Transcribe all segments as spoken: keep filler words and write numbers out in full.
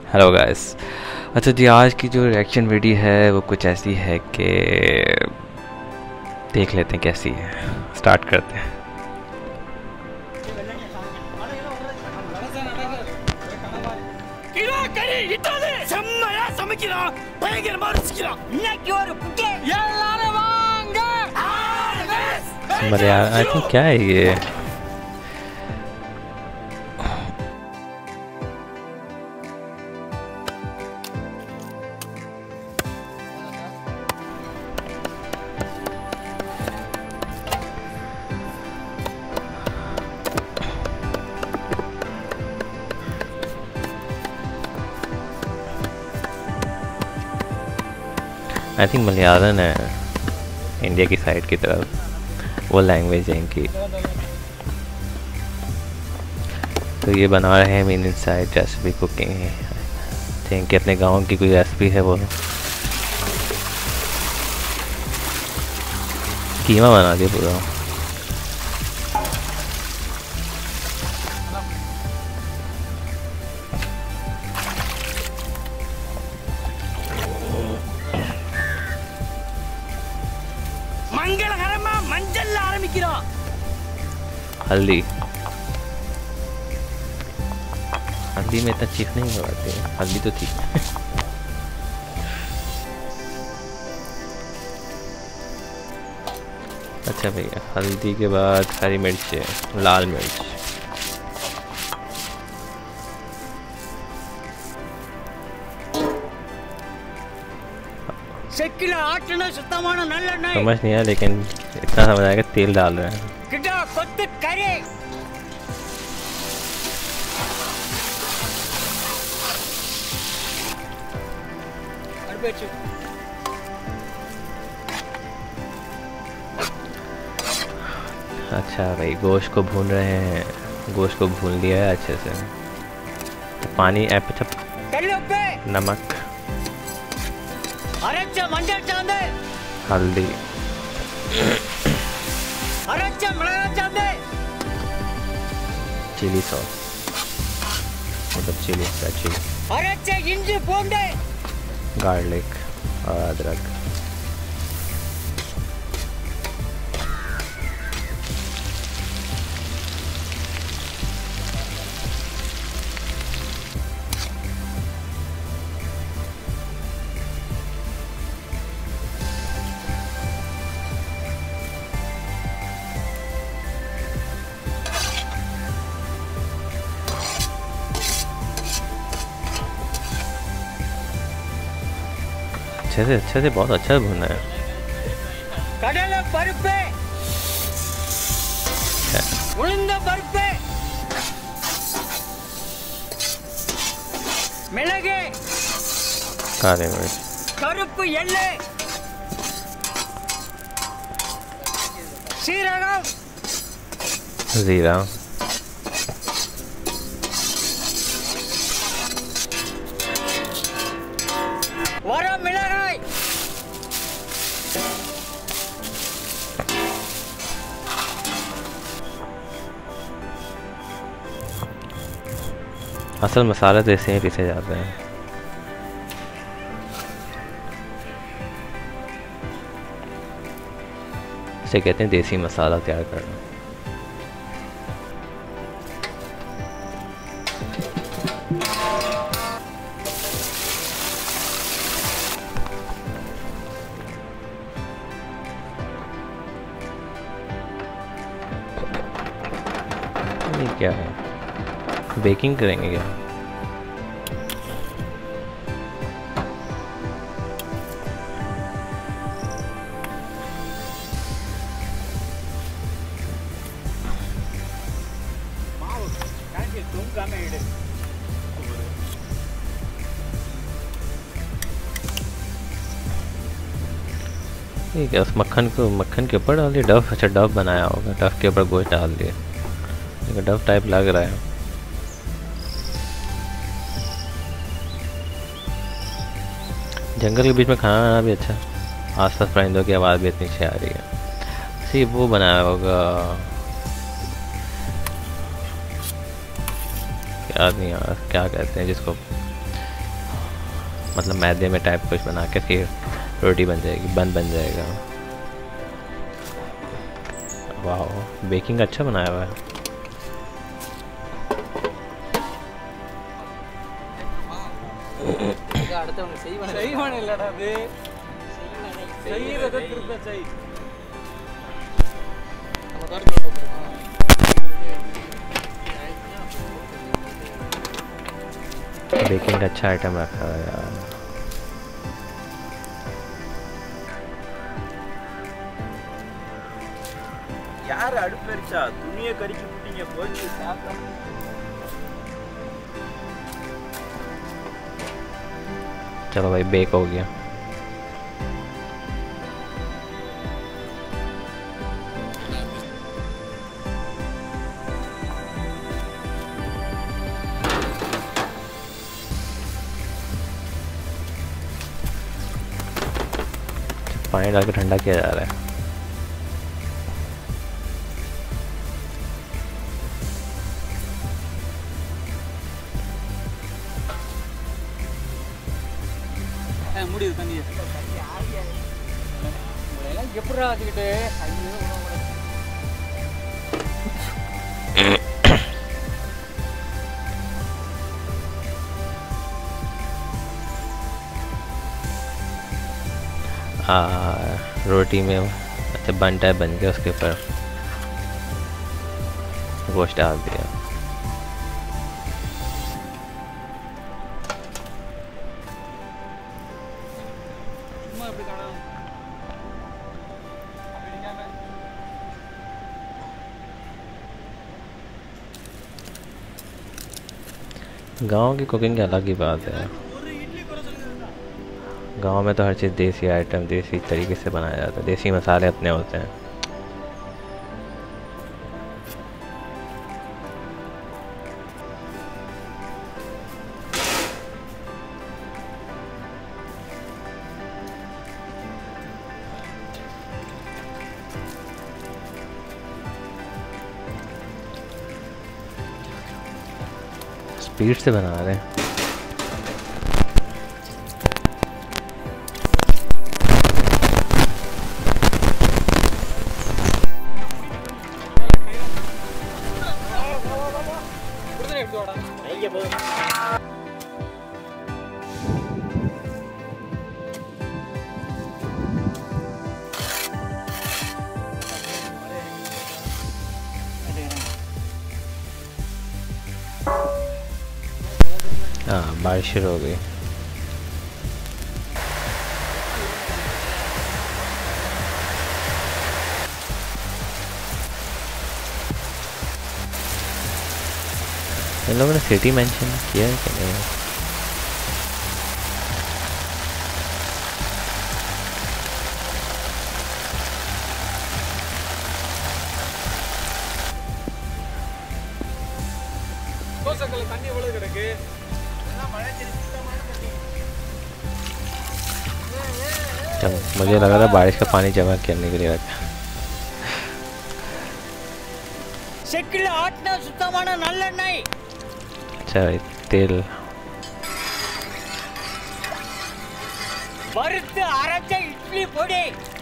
Hello guys. अच्छा जी, आज की जो रिएक्शन वीडियो है वो कुछ ऐसी है कि देख लेते हैं कैसी है। स्टार्ट करते हैं। मलयालम आई थिंक क्या है ये। आई थिंक मलयालम है, इंडिया की साइड की तरफ वो लैंग्वेज है इनकी। तो ये बना रहे हैं मीन इनसाइड रेसिपी कुकिंग है। थिंक अपने गांव की कोई रेसिपी है, वो कीमा बना दिया पूरा। हल्दी हल्दी में इतना चीफ नहीं लगाते, हल्दी तो ठीक है। अच्छा भैया, हल्दी के बाद हरी मिर्च, लाल मिर्च, समझ नहीं आया लेकिन इतना समझ आएगा तेल डाल रहे हैं। अच्छा भाई, गोश्त को भून रहे हैं। गोश्त को भून लिया है अच्छे से। तो पानी ऐप नमक, हल्दी, चिली सॉस, मतलब चिली चिली, गार्लिक और अदरक। अच्छे से अच्छे से बहुत अच्छा भुना है। கடலை பருப்பு, உளுந்த பருப்பு, மிளகு, काले मिर्च, கருப்பு எள்ளு, சீரகம், जीरा, வர மிளகாய், असल मसाले तो ऐसे ही पीसे जाते हैं। इसे कहते हैं देसी मसाला तैयार करना। ये क्या है, बेकिंग करेंगे क्या? ठीक है, उस मक्खन को मक्खन के ऊपर डाल दिया। डफ, अच्छा डफ बनाया होगा, डफ के ऊपर गोश्त डाल दिया। डफ टाइप लग रहा है। जंगल के बीच में खाना भी अच्छा, आसपास परिंदों की आवाज़ भी इतनी अच्छी आ रही है। सी वो बनाया होगा, क्या नहीं यार, क्या कहते हैं जिसको, मतलब मैदे में टाइप कुछ बना के फिर रोटी बन जाएगी, बन बन जाएगा। वाह, बेकिंग अच्छा बनाया हुआ है। सही बने लड़ा बे, सही रहता तिरका सही। बेकिंग अच्छा आइटम रखा है यार। यार அடுப்பெரிச்சா துணியை கறிச்சு விட்டீங்க போச்சு சாப்பிட। चलो भाई, बेक हो गया। पानी डाल के ठंडा किया जा रहा है। முடியுது தண்ணி எப்படா வச்சுக்கிட்டு रोटी में अच्छा बनता है, बन गया। उसके ऊपर गोश्त डाल दिया। गांव की कुकिंग की अलग ही बात है। गांव में तो हर चीज़ देसी आइटम देसी तरीके से बनाया जाता है, देसी मसाले अपने होते हैं। स्पीड से बना रहे हैं। हाँ, बारिश शुरू हो गई। इन लोगों ने सिटी मेंशन किया है कि नहीं? தண்ணி எவ்வளவு கிடக்கு? मुझे लगा था बारिश का पानी जमा करने के लिए रखा। செக்கில ஆட்டின சுத்தமான நல்லெண்ணெய்। अच्छा, तेल வறுத்து அரைச்ச இட்லி பொடி।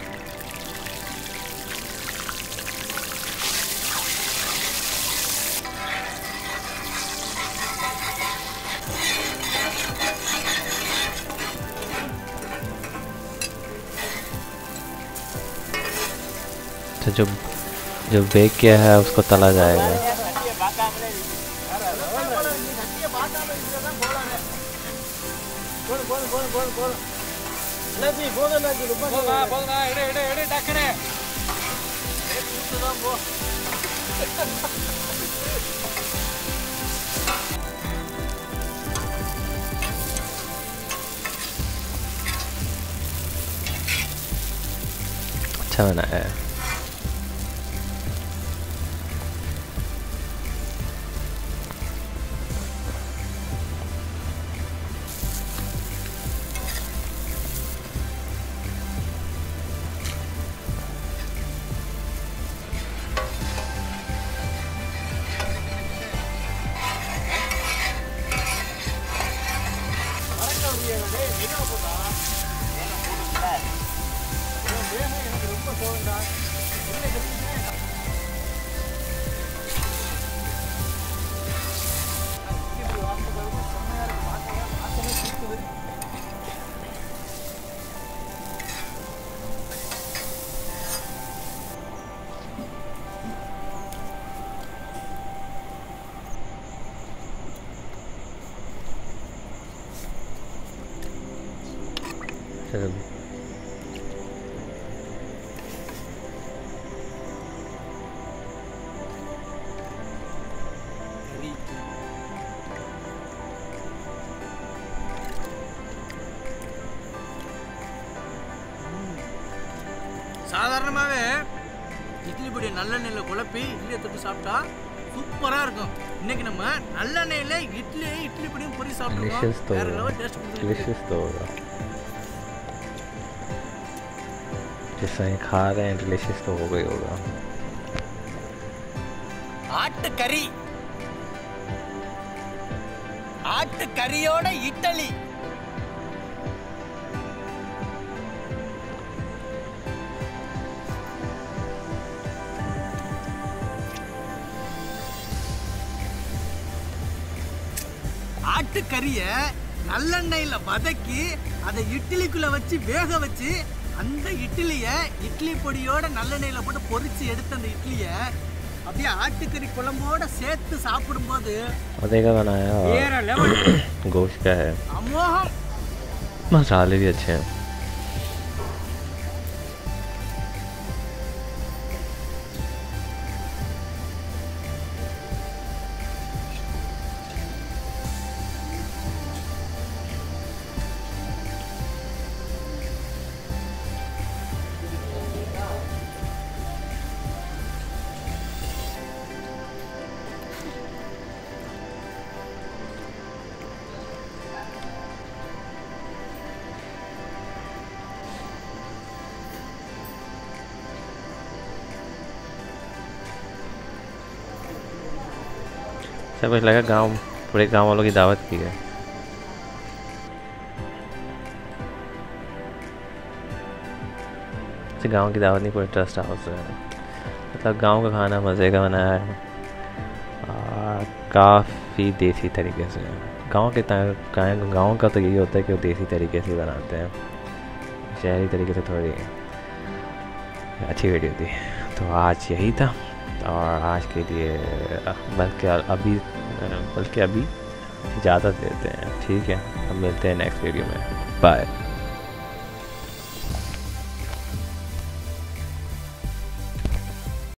तो जो जो बेक किया है उसको तला जाएगा। अच्छा बनाया है। यार। சாதாரணமாகவே இட்லி பொடியை நல்லெண்ணெயில் குழப்பி இட்லியை தொட்டு சாப்பிட்டா சூப்பராக இருக்கும். இன்னைக்கு நம்ம நல்லெண்ணெயில் இட்லி இட்லி பொடியும் பொரி சாப்பிட்டுருக்கோம். வேற லெவல் டேஸ்ட் கொடுத்துருக்கு. डिलीशियस तो होगा, जिस तरह खा रहे हैं डिलीशियस तो हो गई होगा। ஆட்டுக்கறி ஆட்டுக்கறியோட இட்லி. ஆட்டுக்கறியை நல்லெண்ணெயில் வதக்கி அதை இட்லிக்குள்ளே வச்சு வேக வச்சு அந்த இட்லியை இட்லி பொடியோட நல்லெண்ணெயில் போட்டு பொரிச்சு எடுத்த அந்த இட்லியை அப்படியே ஆட்டுக்கறி குழம்போட சேர்த்து சாப்பிடும்போது देखा बनाया வேற லெவல். गोश्त का है, அமோகம். मसाले भी अच्छे हैं। सब कुछ लगा गांव, पूरे गांव वालों की दावत की है। गांव की दावत नहीं, पूरे ट्रस्ट हाउस है। मतलब गांव का खाना मज़े का बनाया है, काफ़ी देसी तरीके से। गांव के गांव का तो यही होता है कि वो देसी तरीके से बनाते हैं, शहरी तरीके से थोड़ी अच्छी वीडियो थी। तो आज यही था, और आज के लिए बल्कि अभी बल्कि अभी इजाज़त देते हैं। ठीक है, अब मिलते हैं नेक्स्ट वीडियो में। बाय।